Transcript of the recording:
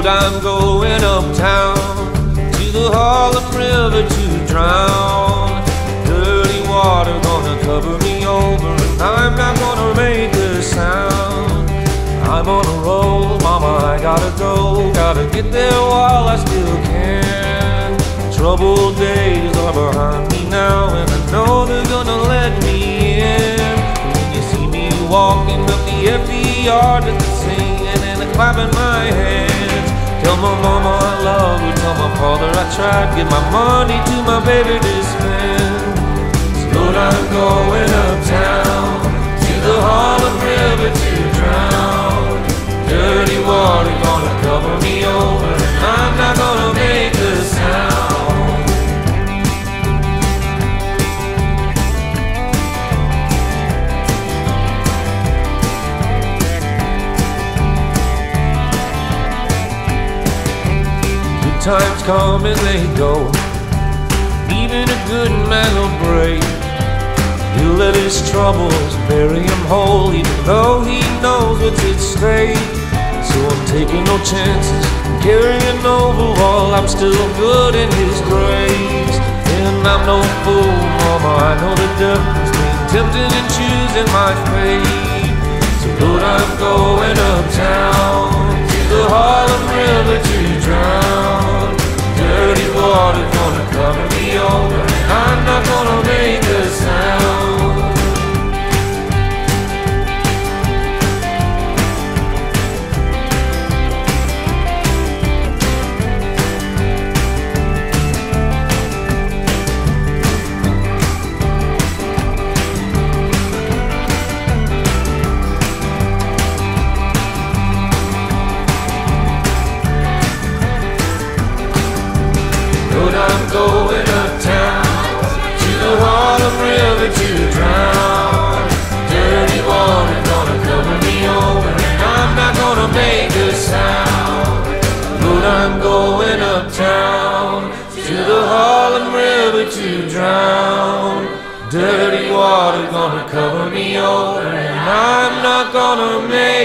I'm going uptown to the Harlem River to drown. Dirty water gonna cover me over, and I'm not gonna make a sound. I'm on a roll, mama, I gotta go. Gotta get there while I still can. Troubled days are behind me now, and I know they're gonna let me in. When you see me walking up the empty yard with the singing and clapping my hands, tell my mama I love her, tell my father I tried to give my money to my baby to spend. So Lord, I'm going uptown to the Harlem River to drown. Dirty water gonna cover me over, and I'm not gonna make a sound. Times come and they go, even a good man will break. He'll let his troubles bury him whole, even though he knows what's at stake. So I'm taking no chances, carrying over while I'm still good in his grace. And I'm no fool, mama, I know the difference between tempting and choosing my fate. So Lord, I'm going uptown to the Harlem River to drown. Dirty water gonna cover me over, and I'm not gonna make a sound. I'm going uptown to the Harlem River to drown. Dirty water gonna cover me over, and I'm not gonna make a sound. But I'm going uptown to the Harlem River to drown. Dirty water gonna cover me over, and I'm not gonna make